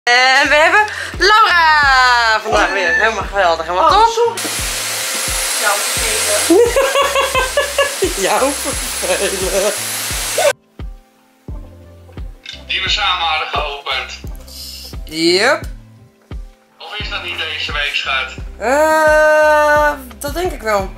En we hebben Laura vandaag weer. Helemaal geweldig, helemaal top. Sorry. Jou vergeten. Jou vervelen. Die we samen hadden geopend. Yep. Of is dat niet deze week, schat? Dat denk ik wel.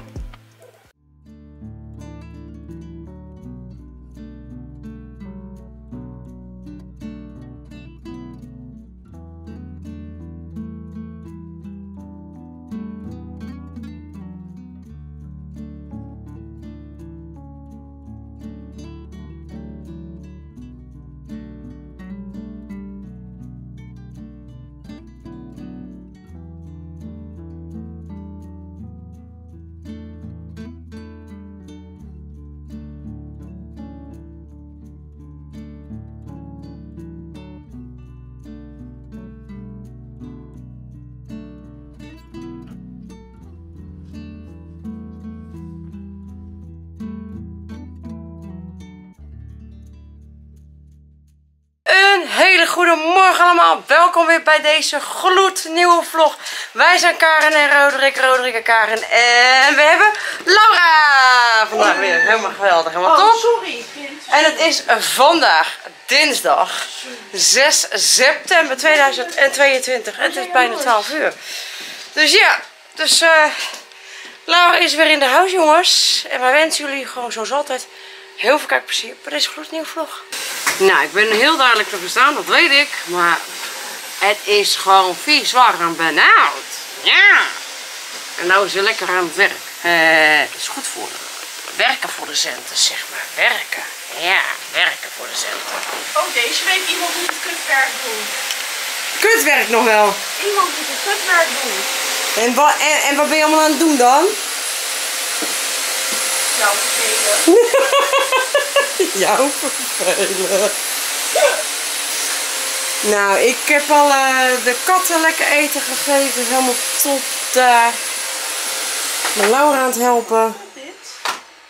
Hele goede morgen allemaal, welkom weer bij deze gloednieuwe vlog. Wij zijn Karen en Roderick, Roderick en Karen en we hebben Laura vandaag weer. Helemaal geweldig, helemaal top. Sorry, kind. En het is vandaag dinsdag 6 september 2022 en het is bijna 12 uur. Dus ja, Laura is weer in de huis jongens. En wij wensen jullie gewoon zoals altijd heel veel kijkplezier bij deze gloednieuwe vlog. Nou, ik ben heel duidelijk te verstaan, dat weet ik. Maar het is gewoon vies warm en benauwd. Ja. En nou is ze lekker aan het werk. Het is goed voor werken voor de centen, zeg maar. Werken. Ja, werken voor de centen. Oh, deze week iemand moet het kutwerk doen. Kutwerk nog wel. Iemand moet het kutwerk doen. En wat ben je allemaal aan het doen dan? Jou vergeten. Jou vervelen. Nou, ik heb al de katten lekker eten gegeven. Helemaal top daar. Ik ben Laura aan het helpen. Dit?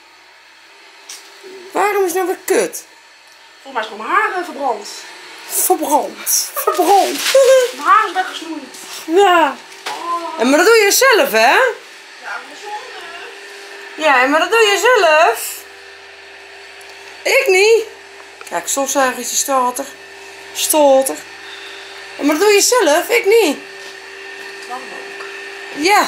Waarom is nou weer kut? Volgens mij is gewoon mijn haar verbrand. Verbrand. Verbrand. Mijn haar is weggesnoeid. Ja. Oh. En maar dat doe je zelf, hè? Ja, mijn zonde. Ja, maar dat doe je zelf. Ik niet. Kijk, stofzuigertje stolter. Stolter. Maar dat doe je zelf, ik niet. Waarom ook? Ja.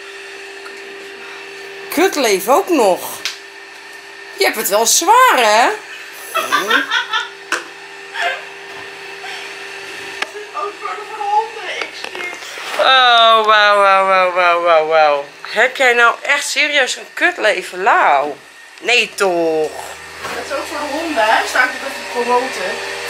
Kutleven ook nog. Je hebt het wel zwaar, hè? Ook voor de honden, ik stik. Oh, wauw. Heb jij nou echt serieus een kutleven, Lau? Nee, toch? Dat is ook voor de honden, hè? Sta ik ook even promoten.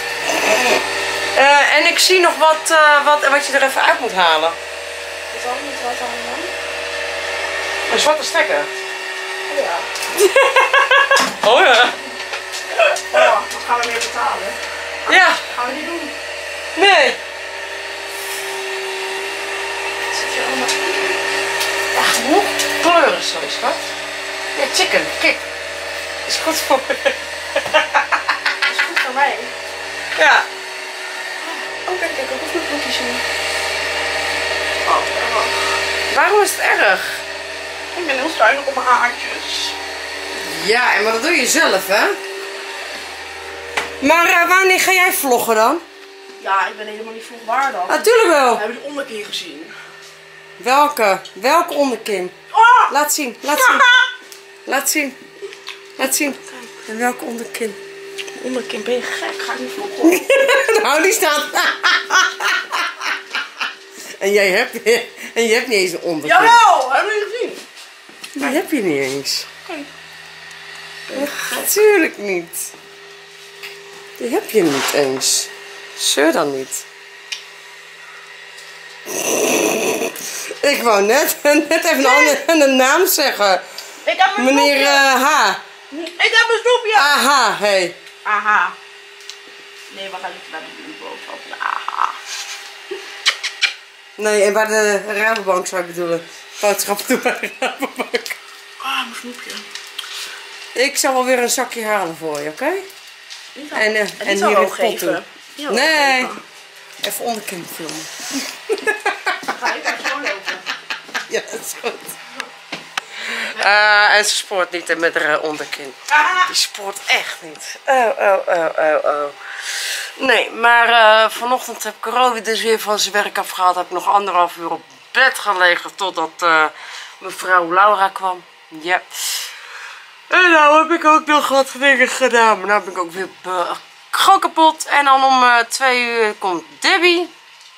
En ik zie nog wat je er even uit moet halen. Is dat niet wat aan dan? Een zwarte stekker. Oh ja. Oh ja. Oh, wat gaan we meer betalen? Ja. Gaan we niet doen. Nee. Zit je allemaal in? Ja, genoeg kleuren, sorry schat. Ja, chicken, kip. Is goed voor me. Dat is goed voor mij. Ja. Oh, kijk, ik heb ook nog broekjes in. Oh, Waarom is het erg? ik ben heel zuinig op mijn haartjes. Ja, maar dat doe je zelf, hè? Maar wanneer ga jij vloggen dan? Ja, ik ben helemaal niet vlogbaar dan. Natuurlijk wel. We hebben de onderkin gezien. Welke? Welke onderkin? Oh! Laat zien, laat zien. Laat zien. Laat zien. En welke onderkin? Onderkin, ben je gek? Ga ik niet vloggen? Nou, die staat. En je hebt niet eens een onderkin. Jawel, hebben jullie gezien? Die heb je niet eens. Kijk. Natuurlijk niet. Die heb je niet eens. Zeur dan niet. Ik wou net even een naam zeggen. Ik heb een Meneer snoepje. H. Ik heb een snoepje. Aha, hey. Aha. Nee, we gaan niet naar de bovenop. Aha. Nee, en bij de Rabobank zou ik bedoelen. Boodschappen doen bij de Rabobank. Ah, mijn snoepje. Ik zal wel weer een zakje halen voor je, oké? En die hier zal in ook het pot doen. geven. Die zal ook Nee. geven. Even onderkin filmen. Ga je daar gewoon lopen? Ja, dat is goed. En ze sport niet met haar onderkin. Die sport echt niet. Oh. Nee, maar vanochtend heb ik Rowie dus weer van zijn werk afgehaald. Heb ik nog 1,5 uur op bed gelegen totdat mevrouw Laura kwam. Ja. En nou heb ik ook nog wat dingen gedaan. Maar nou ben ik ook weer gewoon kapot. En dan om 2 uur komt Debbie.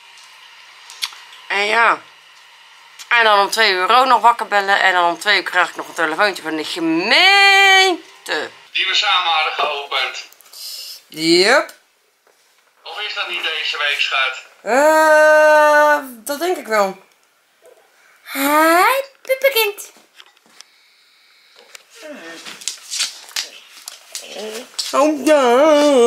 En ja. En dan om 2 uur ook nog wakker bellen. En dan om 2 uur krijg ik nog een telefoontje van de gemeente. Die we samen hadden geopend. Yep. Of is dat niet deze week, schat? Dat denk ik wel. Hi, puppenkind. Oh ja.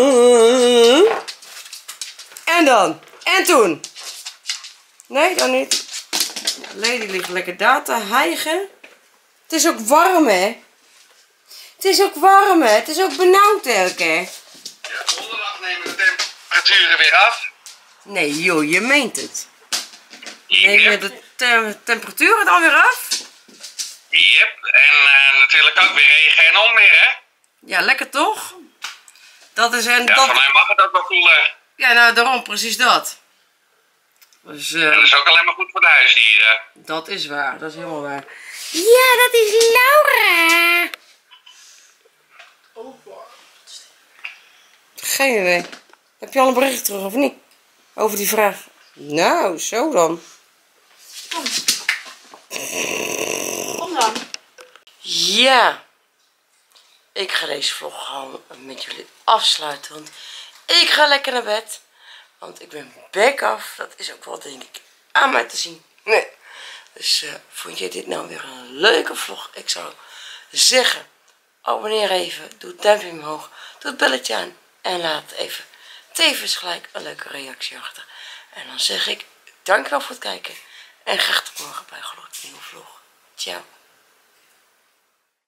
En dan? En toen? Nee, dan niet. Lady ligt lekker daar te hijgen. Het is ook warm, hè? Het is ook warm, hè? Het is ook benauwd, hè? Ja, donderdag nemen de temperaturen weer af. Nee, joh, je meent het. Nemen de temperaturen dan weer af? Yep, en natuurlijk ook weer regen en onweer, hè? Ja, lekker toch? Dat is en Ja, dat... voor mij mag het ook wel koeler. Ja, nou daarom, precies dat. Dus, En dat is ook alleen maar goed voor de huisdieren. dat is waar, dat is helemaal waar. Ja, dat is Laura. Geen idee. Heb je al een bericht terug of niet? Over die vraag. Nou, zo dan. Kom dan. Ja. Ik ga deze vlog gewoon met jullie afsluiten. Want ik ga lekker naar bed. Want ik ben back af. Dat is ook wel, denk ik, aan mij te zien. Nee. Dus vond je dit nou weer een leuke vlog? Ik zou zeggen, abonneer even. Doe het duimpje omhoog. Doe het belletje aan. En laat even tevens gelijk een leuke reactie achter. En dan zeg ik, dankjewel voor het kijken. En graag tot morgen bij een gloednieuwe vlog. Ciao.